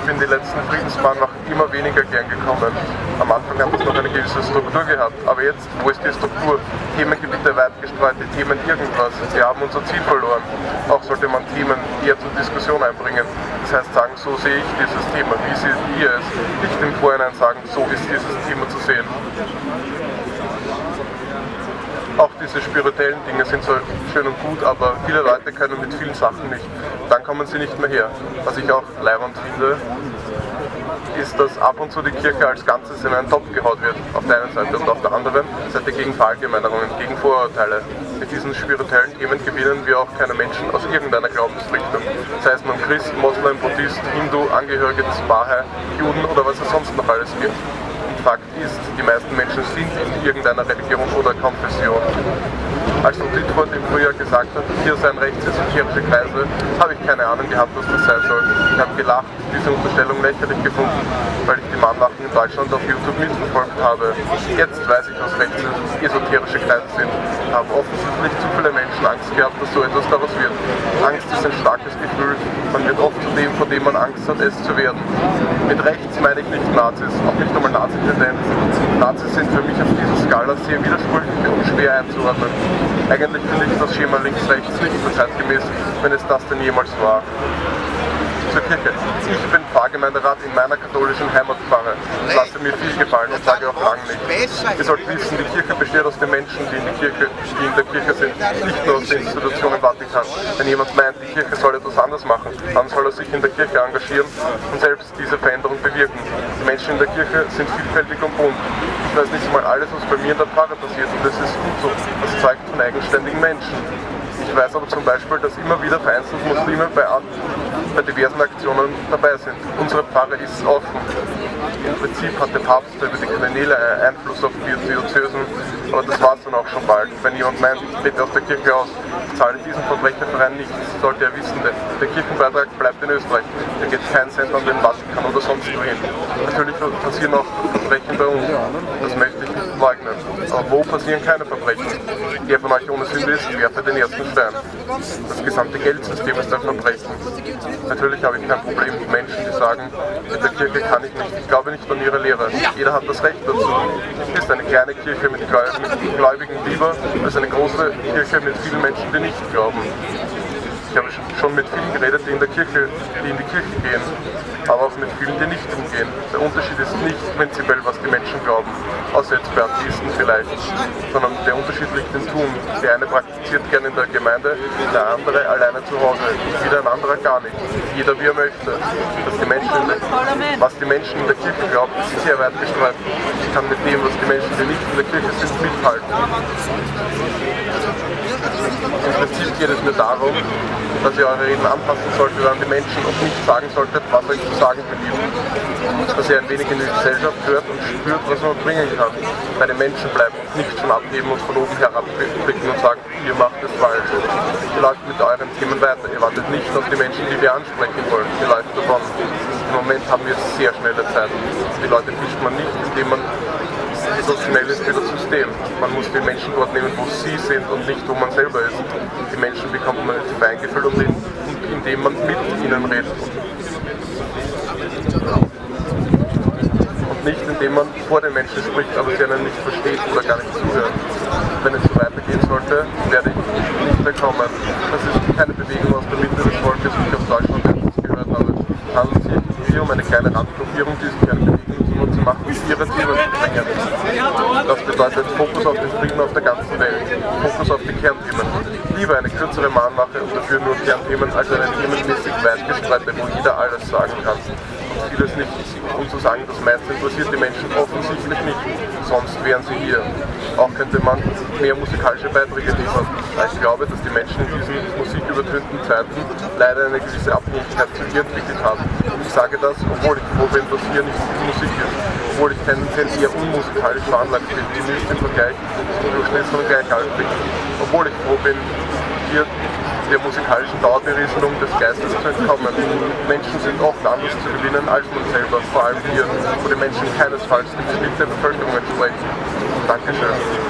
bin die letzten Friedensmahnwachen immer weniger gern gekommen. Am Anfang hat es noch eine gewisse Struktur gehabt, aber jetzt, wo ist die Struktur? Themengebiete weit gestreut, die Themen irgendwas. Wir haben unser Ziel verloren. Auch sollte man Themen eher zur Diskussion einbringen. Das heißt sagen, so sehe ich dieses Thema, wie seht ihr es? Nicht im Vorhinein sagen, so ist dieses Thema zu sehen. Auch diese spirituellen Dinge sind so schön und gut, aber viele Leute können mit vielen Sachen nicht. Dann kommen sie nicht mehr her. Was ich auch leibend finde, ist, dass ab und zu die Kirche als Ganzes in einen Topf gehauen wird, auf der einen Seite, und auf der anderen Seite gegen Verallgemeinerungen, gegen Vorurteile. Mit diesen spirituellen Themen gewinnen wir auch keine Menschen aus irgendeiner Glaubensrichtung. Sei es nun Christ, Moslem, Buddhist, Hindu, Angehörige des Bahai, Juden oder was es sonst noch alles gibt. Fakt ist, die meisten Menschen sind in irgendeiner Religion oder Konfession. Als Ditford im Frühjahr gesagt hat, hier seien rechtsesoterische Kreise, habe ich keine Ahnung gehabt, was das sein soll. Ich habe gelacht, diese Unterstellung lächerlich gefunden, weil ich die Mahnwachen in Deutschland auf YouTube mitverfolgt habe. Jetzt weiß ich, was rechtsesoterische Kreise sind. Haben offensichtlich zu viele Menschen Angst gehabt, dass so etwas daraus wird. Angst ist ein starkes Gefühl. Man wird oft zu dem, vor dem man Angst hat, es zu werden. Mit rechts meine ich nicht Nazis, auch nicht einmal Nazi-Tendenz. Nazis sind für mich auf dieser Skala sehr widersprüchlich und schwer einzuordnen. Eigentlich finde ich das Schema links-rechts nicht mehr zeitgemäß, wenn es das denn jemals war. Zur Kirche. Ich bin Pfarrgemeinderat in meiner katholischen Heimatpfarre. Das lasse mir viel gefallen und sage auch lang nicht. Ihr sollt wissen, die Kirche besteht aus den Menschen, die in der Kirche sind, nicht nur aus der Institution im Vatikan. Wenn jemand meint, die Kirche soll etwas anders machen, dann soll er sich in der Kirche engagieren und selbst diese Veränderung bewirken. Die Menschen in der Kirche sind vielfältig und bunt. Ich weiß nicht mal alles, was bei mir in der Pfarre passiert, und das ist gut so. Das zeugt von eigenständigen Menschen. Ich weiß aber zum Beispiel, dass immer wieder vereinzelt Muslime bei diversen Aktionen dabei sind. Unsere Pfarre ist offen. Im Prinzip hat der Papst über die Kardinäle einen Einfluss auf die Diözesen, aber das war es dann auch schon bald. Wenn jemand meint, ich trete aus der Kirche aus, ich zahle diesen Verbrecherverein nichts, sollte er wissen, der Kirchenbeitrag bleibt in Österreich. Da geht kein Cent an den Vatikan oder sonst wohin. Natürlich passieren auch Verbrechen bei uns, das möchte ich nicht leugnen. Aber wo passieren keine Verbrechen? Wer von euch ohne Sünde ist, werfe den ersten Stein. Das gesamte Geldsystem ist ein Verbrechen. Natürlich habe ich kein Problem mit Menschen, die sagen, mit der Kirche kann ich nicht. Ich glaube nicht an ihre Lehre. Jeder hat das Recht dazu. Es ist eine kleine Kirche mit Gläubigen lieber als eine große Kirche mit vielen Menschen, die nicht glauben. Ich habe schon mit vielen geredet, die in die Kirche gehen, aber auch mit vielen, die nicht hingehen. Der Unterschied ist nicht prinzipiell, was die Menschen glauben, außer jetzt bei Atheisten vielleicht, sondern der Unterschied liegt im Tun. Der eine praktiziert gerne in der Gemeinde, der andere alleine zu Hause, wieder ein anderer gar nicht. Jeder wie er möchte. Was die Menschen in der Kirche glauben, ist sehr weit gestreut. Ich kann mit dem, was die Menschen, die nicht in der Kirche sind, mithalten. Im Prinzip geht es mir darum, dass ihr eure Reden anpassen solltet an die Menschen und nicht sagen solltet, was euch zu sagen beliebt. Dass ihr ein wenig in die Gesellschaft hört und spürt, was man bringen kann. Bei den Menschen bleiben und nicht schon abheben und von oben herab blicken und sagen, ihr macht es falsch. Ihr läuft mit euren Themen weiter, ihr wartet nicht auf die Menschen, die wir ansprechen wollen. Ihr läuft davon. Im Moment haben wir sehr schnelle Zeit. Die Leute fischt man nicht, indem man so schnell ist wie das System. Man muss die Menschen dort nehmen, wo sie sind und nicht, wo man selber ist. Die Menschen bekommt man nicht eingefüllt und indem man mit ihnen redet. Und nicht, indem man vor den Menschen spricht, aber sie einen nicht versteht oder gar nicht zuhört. Wenn es so weitergehen sollte, werde ich nicht mehr kommen. Das ist keine Bewegung aus der Mitte des Volkes, wie ich aus Deutschland letztens gehört habe. Es handelt sich hier um eine kleine Randgruppierung, die sich eine Bewegung zu machen, ihre Themen zu bringen. Das bedeutet Fokus auf den Frieden auf der ganzen Welt, Fokus auf die Kernthemen. Lieber eine kürzere Mahnwache und dafür nur Kernthemen als eine themenmäßig weit gestreute, wo jeder alles sagen kann. Und vieles nicht. Um zu sagen, das meiste interessiert die Menschen offensichtlich nicht, sonst wären sie hier. Auch könnte man mehr musikalische Beiträge liefern. Ich glaube, dass die Menschen in diesen musikübertönten Zeiten leider eine gewisse Abhängigkeit zu ihr entwickelt haben. Ich sage das, obwohl ich froh bin, dass hier nicht viel Musik ist. Obwohl ich tendenziell eher unmusikalisch veranlagt bin, zumindest im Vergleich zum Durchschnitt von Gleichaltrigen. Obwohl ich froh bin, hier der musikalischen Dauerberieselung des Geistes zu entkommen. Menschen sind oft anders zu gewinnen als man selber, vor allem hier, wo die Menschen keinesfalls dem Schnitt der Bevölkerung entsprechen. Dankeschön.